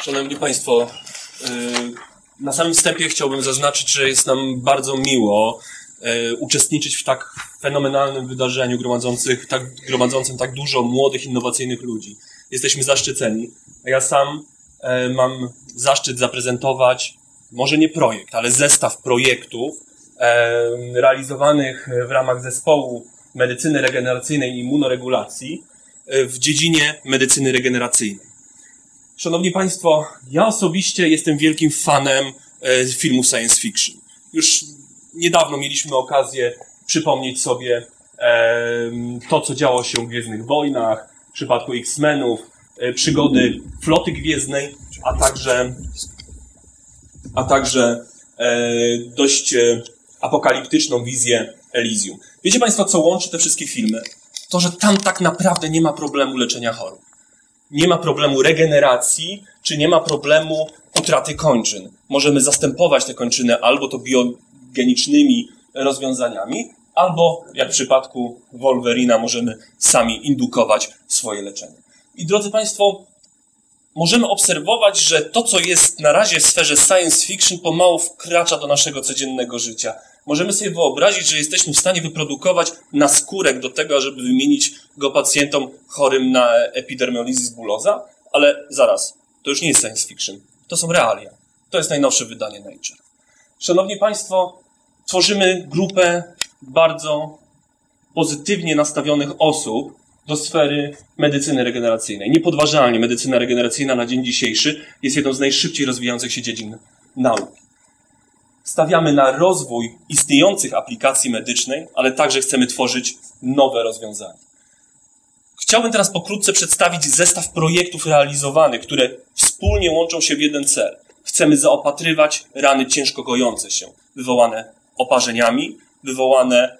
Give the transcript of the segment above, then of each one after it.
Szanowni Państwo, na samym wstępie chciałbym zaznaczyć, że jest nam bardzo miło uczestniczyć w tak fenomenalnym wydarzeniu gromadzącym tak dużo młodych, innowacyjnych ludzi. Jesteśmy zaszczyceni. A ja sam mam zaszczyt zaprezentować, może nie projekt, ale zestaw projektów realizowanych w ramach zespołu medycyny regeneracyjnej i immunoregulacji w dziedzinie medycyny regeneracyjnej. Szanowni Państwo, ja osobiście jestem wielkim fanem filmów science fiction. Już niedawno mieliśmy okazję przypomnieć sobie to, co działo się w Gwiezdnych Wojnach, w przypadku X-Menów, przygody Floty Gwiezdnej, a także dość apokaliptyczną wizję Elysium. Wiecie Państwo, co łączy te wszystkie filmy? To, że tam tak naprawdę nie ma problemu leczenia chorób. Nie ma problemu regeneracji, czy nie ma problemu utraty kończyn. Możemy zastępować te kończyny albo to biogenicznymi rozwiązaniami, albo, jak w przypadku Wolverina, możemy sami indukować swoje leczenie. I drodzy Państwo, możemy obserwować, że to, co jest na razie w sferze science fiction, pomału wkracza do naszego codziennego życia. Możemy sobie wyobrazić, że jesteśmy w stanie wyprodukować naskórek do tego, żeby wymienić go pacjentom chorym na epidermolysis bullosa, ale zaraz, to już nie jest science fiction, to są realia. To jest najnowsze wydanie Nature. Szanowni Państwo, tworzymy grupę bardzo pozytywnie nastawionych osób do sfery medycyny regeneracyjnej. Niepodważalnie medycyna regeneracyjna na dzień dzisiejszy jest jedną z najszybciej rozwijających się dziedzin nauki. Stawiamy na rozwój istniejących aplikacji medycznej, ale także chcemy tworzyć nowe rozwiązania. Chciałbym teraz pokrótce przedstawić zestaw projektów realizowanych, które wspólnie łączą się w jeden cel. Chcemy zaopatrywać rany ciężko gojące się, wywołane oparzeniami, wywołane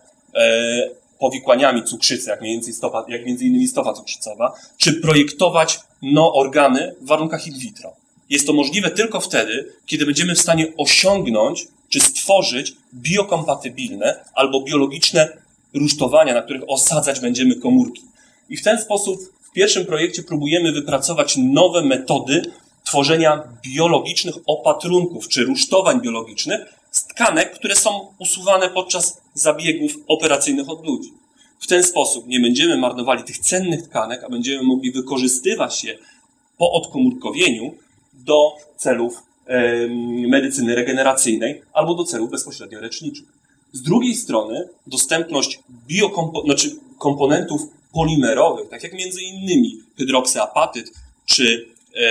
powikłaniami cukrzycy, jak między innymi stopa cukrzycowa, czy projektować organy w warunkach in vitro. Jest to możliwe tylko wtedy, kiedy będziemy w stanie osiągnąć czy stworzyć biokompatybilne albo biologiczne rusztowania, na których osadzać będziemy komórki. I w ten sposób w pierwszym projekcie próbujemy wypracować nowe metody tworzenia biologicznych opatrunków czy rusztowań biologicznych z tkanek, które są usuwane podczas zabiegów operacyjnych od ludzi. W ten sposób nie będziemy marnowali tych cennych tkanek, a będziemy mogli wykorzystywać je po odkomórkowieniu do celów medycyny regeneracyjnej albo do celów bezpośrednio leczniczych. Z drugiej strony dostępność komponentów polimerowych, tak jak między innymi hydroksyapatyt czy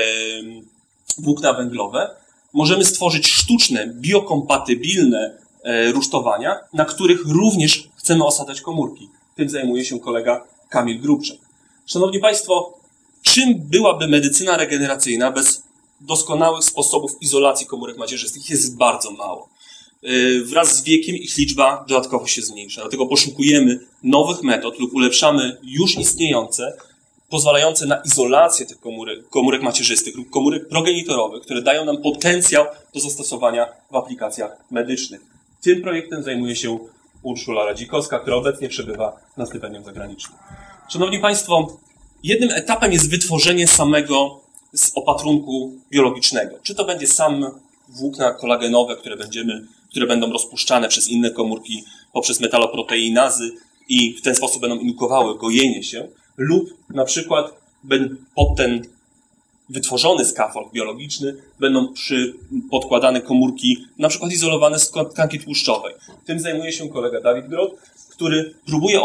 włókna węglowe, możemy stworzyć sztuczne, biokompatybilne rusztowania, na których również chcemy osadzać komórki. Tym zajmuje się kolega Kamil Grubczak. Szanowni Państwo, czym byłaby medycyna regeneracyjna bez doskonałych sposobów izolacji komórek macierzystych? Jest bardzo mało. Wraz z wiekiem ich liczba dodatkowo się zmniejsza. Dlatego poszukujemy nowych metod lub ulepszamy już istniejące, pozwalające na izolację tych komórek macierzystych lub komórek progenitorowych, które dają nam potencjał do zastosowania w aplikacjach medycznych. Tym projektem zajmuje się Urszula Radzikowska, która obecnie przebywa na stypendium zagranicznym. Szanowni Państwo, jednym etapem jest wytworzenie samego opatrunku biologicznego. Czy to będzie sam włókna kolagenowe, które będą rozpuszczane przez inne komórki poprzez metaloproteinazy i w ten sposób będą indukowały gojenie się, lub na przykład pod ten wytworzony skafold biologiczny będą podkładane komórki, na przykład izolowane z tkanki tłuszczowej. Tym zajmuje się kolega Dawid Grot, który próbuje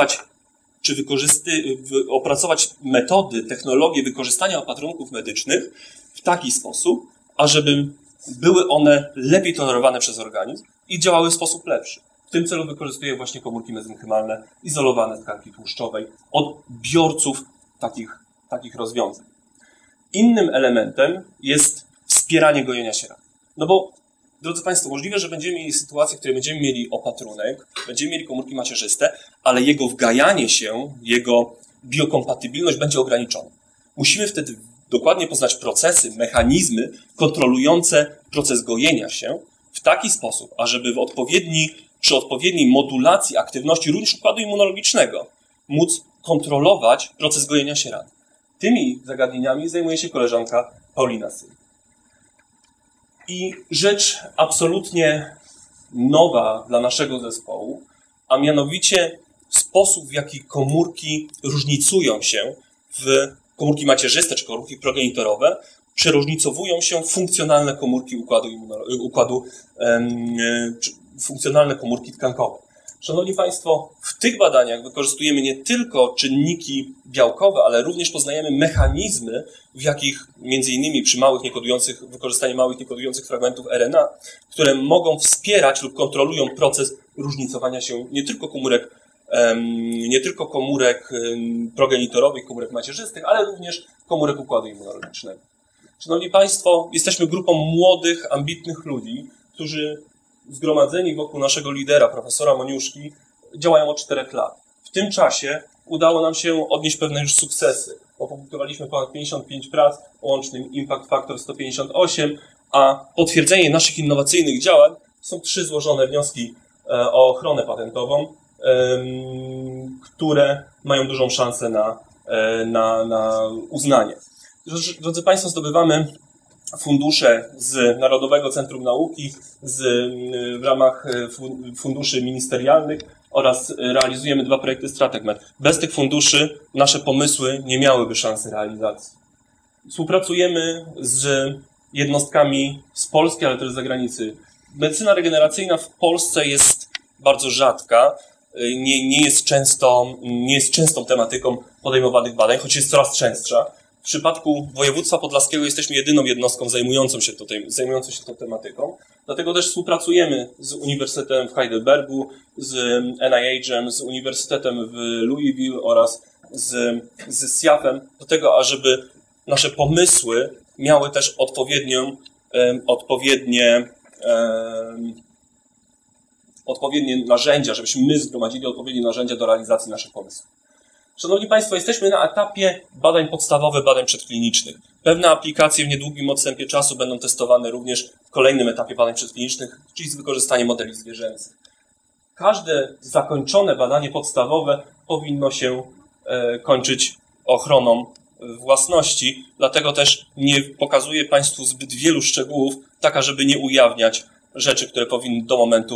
opracować metody, technologie wykorzystania opatrunków medycznych w taki sposób, ażeby były one lepiej tolerowane przez organizm i działały w sposób lepszy. W tym celu wykorzystuje właśnie komórki mezenchymalne izolowane z tkanki tłuszczowej od biorców takich rozwiązań. Innym elementem jest wspieranie gojenia się ran. No bo, drodzy Państwo, możliwe, że będziemy mieli sytuację, w której będziemy mieli opatrunek, będziemy mieli komórki macierzyste, ale jego wgajanie się, jego biokompatybilność będzie ograniczona. Musimy wtedy dokładnie poznać procesy, mechanizmy kontrolujące proces gojenia się w taki sposób, ażeby przy odpowiedniej modulacji aktywności również układu immunologicznego móc kontrolować proces gojenia się ran. Tymi zagadnieniami zajmuje się koleżanka Paulina Syn. I rzecz absolutnie nowa dla naszego zespołu, a mianowicie sposób, w jaki komórki różnicują się komórki macierzyste czy komórki progenitorowe, przeróżnicowują się funkcjonalne komórki funkcjonalne komórki tkankowe. Szanowni Państwo, w tych badaniach wykorzystujemy nie tylko czynniki białkowe, ale również poznajemy mechanizmy, w jakich między innymi przy wykorzystaniu małych niekodujących fragmentów RNA, które mogą wspierać lub kontrolują proces różnicowania się nie tylko komórek progenitorowych, komórek macierzystych, ale również komórek układu immunologicznego. Szanowni Państwo, jesteśmy grupą młodych, ambitnych ludzi, którzy zgromadzeni wokół naszego lidera, profesora Moniuszki, działają od 4 lat. W tym czasie udało nam się odnieść pewne już sukcesy. Opublikowaliśmy ponad 55 prac o łącznym impact factor 158, a potwierdzenie naszych innowacyjnych działań są 3 złożone wnioski o ochronę patentową, które mają dużą szansę na uznanie. Drodzy Państwo, zdobywamy fundusze z Narodowego Centrum Nauki, w ramach funduszy ministerialnych oraz realizujemy 2 projekty StratecMed. Bez tych funduszy nasze pomysły nie miałyby szansy realizacji. Współpracujemy z jednostkami z Polski, ale też z zagranicy. Medycyna regeneracyjna w Polsce jest bardzo rzadka, nie jest częstą tematyką podejmowanych badań, choć jest coraz częstsza. W przypadku województwa podlaskiego jesteśmy jedyną jednostką zajmującą się tą tematyką. Dlatego też współpracujemy z Uniwersytetem w Heidelbergu, z NIH-em, z Uniwersytetem w Louisville oraz z SIAF-em, do tego, ażeby nasze pomysły miały też odpowiednie narzędzia, żebyśmy my zgromadzili odpowiednie narzędzia do realizacji naszych pomysłów. Szanowni Państwo, jesteśmy na etapie badań podstawowych, badań przedklinicznych. Pewne aplikacje w niedługim odstępie czasu będą testowane również w kolejnym etapie badań przedklinicznych, czyli z wykorzystaniem modeli zwierzęcych. Każde zakończone badanie podstawowe powinno się kończyć ochroną własności, dlatego też nie pokazuję Państwu zbyt wielu szczegółów, tak ażeby nie ujawniać rzeczy, które powinny do momentu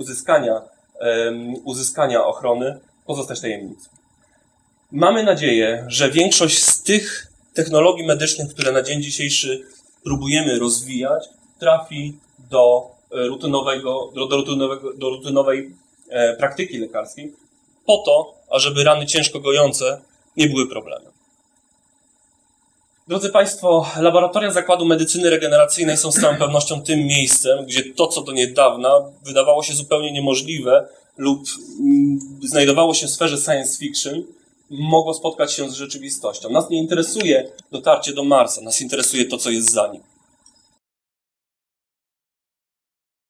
uzyskania ochrony pozostać tajemnicą. Mamy nadzieję, że większość z tych technologii medycznych, które na dzień dzisiejszy próbujemy rozwijać, trafi do rutynowej praktyki lekarskiej, po to, ażeby rany ciężko gojące nie były problemem. Drodzy Państwo, laboratoria Zakładu Medycyny Regeneracyjnej są z całą pewnością tym miejscem, gdzie to, co do niedawna wydawało się zupełnie niemożliwe lub znajdowało się w sferze science fiction, mogło spotkać się z rzeczywistością. Nas nie interesuje dotarcie do Marsa, nas interesuje to, co jest za nim.